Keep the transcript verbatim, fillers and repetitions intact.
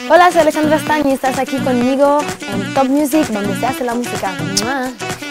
Hola, soy Alexandra Stañ y estás aquí conmigo en Top Music, donde se hace la música. ¡Mua!